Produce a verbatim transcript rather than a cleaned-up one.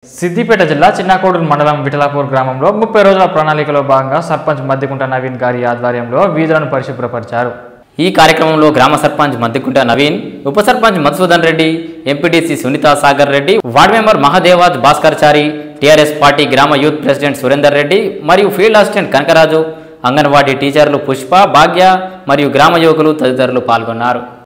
సిద్దిపేట జిల్లా చిన్నకోడూరు మండలం విఠలాపూర్ గ్రామంలో ముప్పై రోజుల ప్రణాళికలో భాగంగా సర్పంచ్ మద్దికుంట నవీన్ గారి ఆధ్వర్యంలో వీధులను పరిశుభ్రపరిచారు। ఈ కార్యక్రమంలో గ్రామ సర్పంచ్ మద్దికుంట నవీన్, ఉప sarpanch Madhusudan Reddy, MPTC Sunitha Sagar Reddy, ward member మహాదేవాజ్ భాస్కర్ చారి, టీఆర్ఎస్ పార్టీ గ్రామ యూత్ ప్రెసిడెంట్ సురేందర్ రెడ్డి మరియు ఫీల్డ్ అసిస్టెంట్ కనకరాజు, అంగన్వాడీ టీచర్లు పుష్ప, భాగ్య మరియు గ్రామ యువకులు తదితరులు పాల్గొన్నారు।